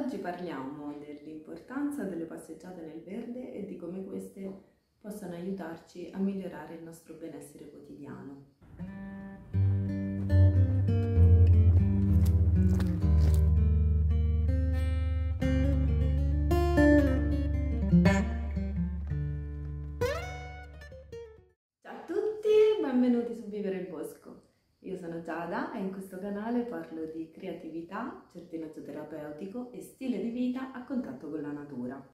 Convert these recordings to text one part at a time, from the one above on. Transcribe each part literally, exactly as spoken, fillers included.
Oggi parliamo dell'importanza delle passeggiate nel verde e di come queste possano aiutarci a migliorare il nostro benessere quotidiano. Ciao a tutti, benvenuti su Vivere il Bosco. Io sono Giada e in questo canale parlo di creatività, giardinaggio terapeutico e stile di vita a contatto con la natura.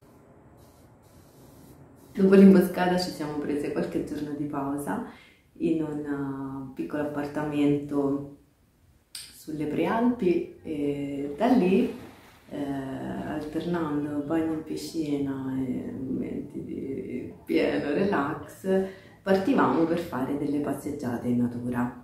Dopo l'imboscata ci siamo prese qualche giorno di pausa in un piccolo appartamento sulle Prealpi e da lì, eh, alternando bagno in piscina e momenti di pieno relax, partivamo per fare delle passeggiate in natura.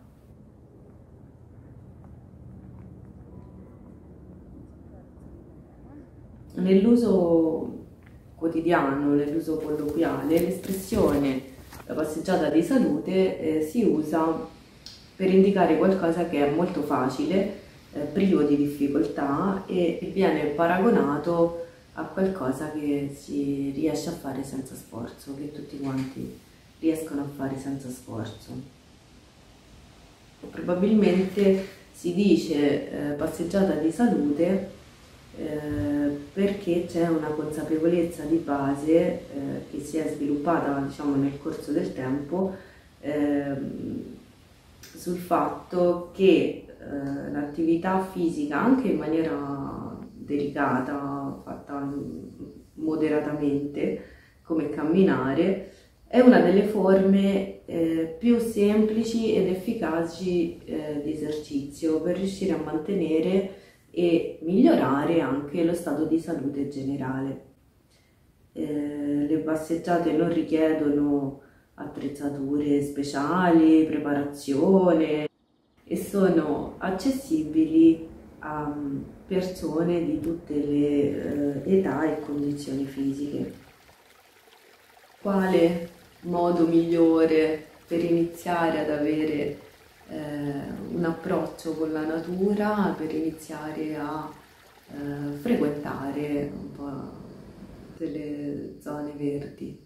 Nell'uso quotidiano, nell'uso colloquiale, l'espressione la passeggiata di salute eh, si usa per indicare qualcosa che è molto facile, eh, privo di difficoltà e viene paragonato a qualcosa che si riesce a fare senza sforzo, che tutti quanti riescono a fare senza sforzo. Probabilmente si dice eh, passeggiata di salute Eh, perché c'è una consapevolezza di base eh, che si è sviluppata, diciamo, nel corso del tempo eh, sul fatto che eh, l'attività fisica, anche in maniera delicata, fatta moderatamente, come camminare, è una delle forme eh, più semplici ed efficaci eh, di esercizio per riuscire a mantenere e migliorare anche lo stato di salute generale. Eh, le passeggiate non richiedono attrezzature speciali, preparazione e sono accessibili a persone di tutte le eh, età e condizioni fisiche. Quale modo migliore per iniziare ad avere Eh, un approccio con la natura, per iniziare a eh, frequentare un po' delle zone verdi?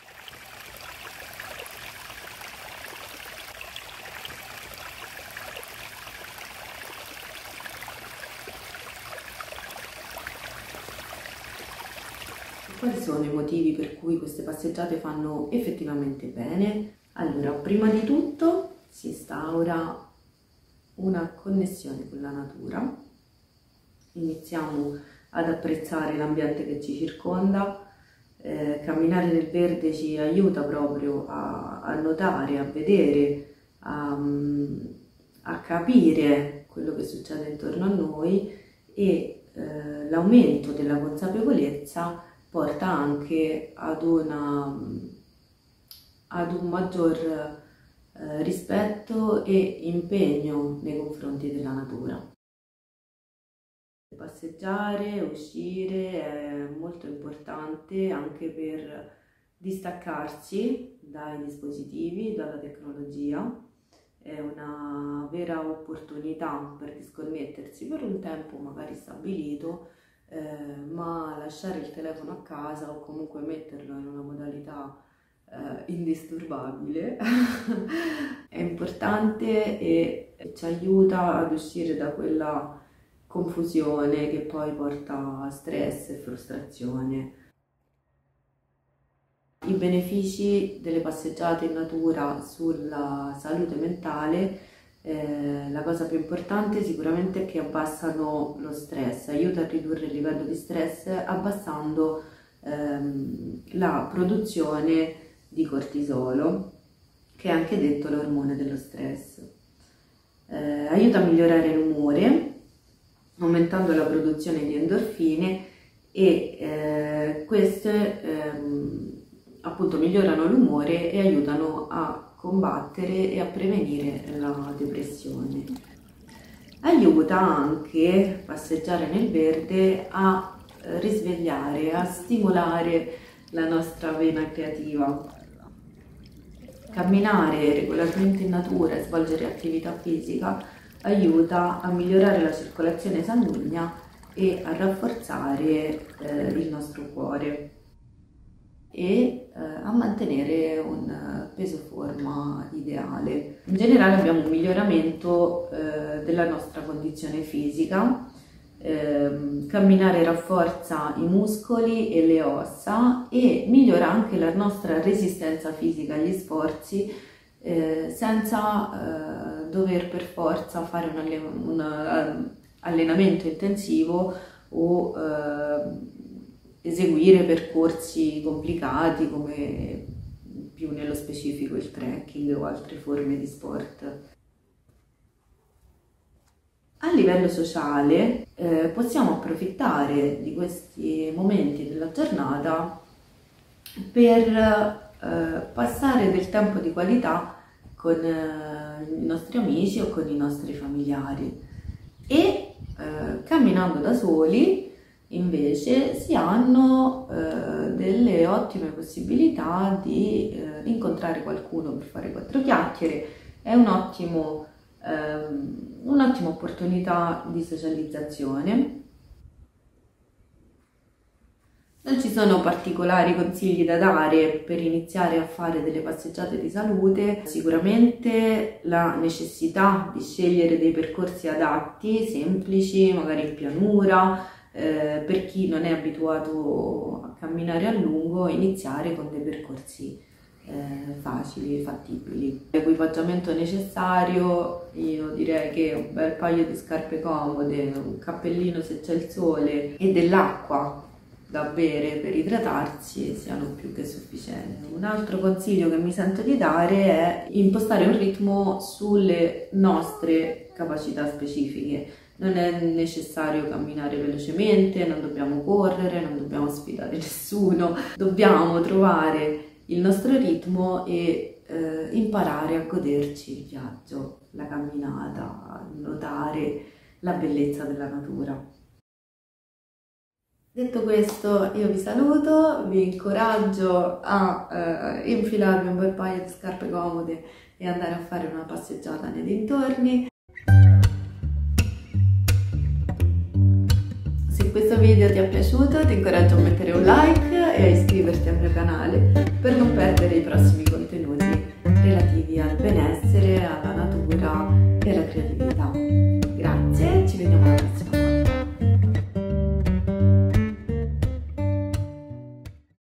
Quali sono i motivi per cui queste passeggiate fanno effettivamente bene? Allora, prima di tutto si instaura una connessione con la natura, iniziamo ad apprezzare l'ambiente che ci circonda, eh, camminare nel verde ci aiuta proprio a, a notare, a vedere, a, a capire quello che succede intorno a noi e eh, l'aumento della consapevolezza porta anche ad, una, ad un maggior Eh, rispetto e impegno nei confronti della natura. Passeggiare, uscire è molto importante anche per distaccarsi dai dispositivi, dalla tecnologia. È una vera opportunità per disconnettersi per un tempo magari stabilito, eh, ma lasciare il telefono a casa o comunque metterlo in una modalità Uh, indisturbabile è importante e ci aiuta ad uscire da quella confusione che poi porta a stress e frustrazione. I benefici delle passeggiate in natura sulla salute mentale, eh, la cosa più importante sicuramente è che abbassano lo stress, aiuta a ridurre il livello di stress abbassando ehm, la produzione di cortisolo, che è anche detto l'ormone dello stress. Eh, aiuta a migliorare l'umore, aumentando la produzione di endorfine e eh, queste ehm, appunto migliorano l'umore e aiutano a combattere e a prevenire la depressione. Aiuta anche passeggiare nel verde a risvegliare, a stimolare la nostra vena creativa. Camminare regolarmente in natura e svolgere attività fisica aiuta a migliorare la circolazione sanguigna e a rafforzare eh, il nostro cuore e eh, a mantenere un peso-forma ideale. In generale abbiamo un miglioramento eh, della nostra condizione fisica. Eh, camminare rafforza i muscoli e le ossa e migliora anche la nostra resistenza fisica agli sforzi, eh, senza eh, dover per forza fare un, alle un uh, allenamento intensivo o uh, eseguire percorsi complicati come più nello specifico il trekking o altre forme di sport. A livello sociale eh, possiamo approfittare di questi momenti della giornata per eh, passare del tempo di qualità con eh, i nostri amici o con i nostri familiari e eh, camminando da soli invece si hanno eh, delle ottime possibilità di eh, incontrare qualcuno per fare quattro chiacchiere. È un ottimo un'ottima opportunità di socializzazione. Non ci sono particolari consigli da dare per iniziare a fare delle passeggiate di salute. Sicuramente la necessità di scegliere dei percorsi adatti, semplici, magari in pianura, eh, per chi non è abituato a camminare a lungo, iniziare con dei percorsi Eh, facili, fattibili. L'equipaggiamento necessario, io direi che un bel paio di scarpe comode, un cappellino se c'è il sole e dell'acqua da bere per idratarsi siano più che sufficienti. Un altro consiglio che mi sento di dare è impostare un ritmo sulle nostre capacità specifiche. Non è necessario camminare velocemente, non dobbiamo correre, non dobbiamo sfidare nessuno, dobbiamo trovare il nostro ritmo e eh, imparare a goderci il viaggio, la camminata, a notare la bellezza della natura. Detto questo, io vi saluto, vi incoraggio a eh, infilarvi un bel paio di scarpe comode e andare a fare una passeggiata nei dintorni. Se questo video ti è piaciuto ti incoraggio a mettere un like e a iscriverti al mio canale per non perdere i prossimi contenuti.